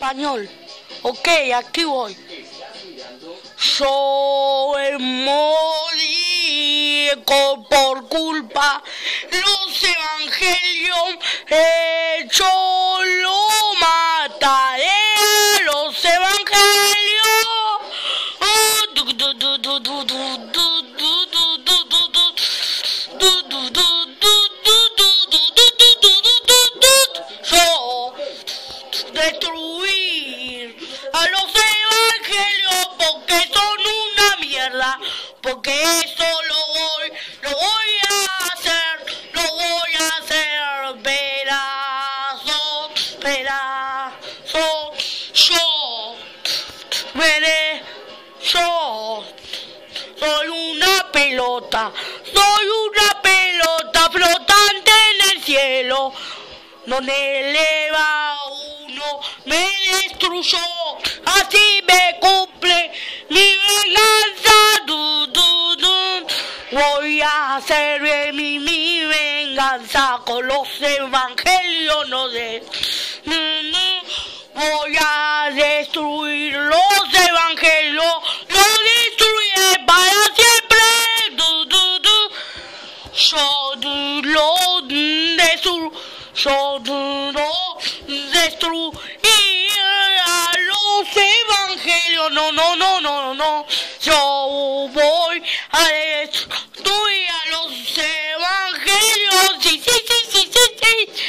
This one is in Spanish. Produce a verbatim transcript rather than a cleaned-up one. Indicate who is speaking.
Speaker 1: español. Ok, aquí voy. Yo morí por culpa los evangelios, eh, yo lo mataré los evangelios. Oh, du, du, du, du, du, du, du, du, du, du, du, du. Du, du, du, du, du, du, du, du, du, du, du. Yo destruir a los evangelios porque son una mierda, porque eso lo voy, lo voy a hacer, lo voy a hacer pedazo, pedazo. Yo veré, yo soy una pelota, soy una pelota flotante en el cielo, donde eleva uno me destruyó, así me cumple mi venganza. Du, du, du. Voy a hacer bien mi, mi venganza con los evangelios, no de. Voy a destruir los evangelios, los destruiré para siempre. Du, du, du. Yo du, lo destruyo, yo du, lo destruir a los evangelios. No, no, no, no, no. Yo voy a destruir a los evangelios. Sí, sí, sí, sí, sí, sí.